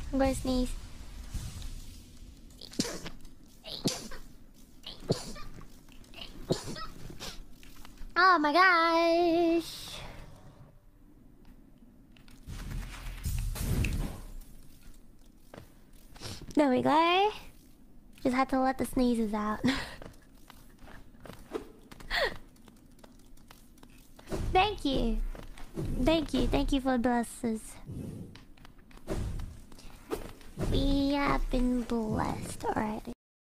I'm gonna sneeze. Oh my gosh. There we go. Just had to let the sneezes out. Thank you. Thank you. Thank you for the blessings. We have been blessed already.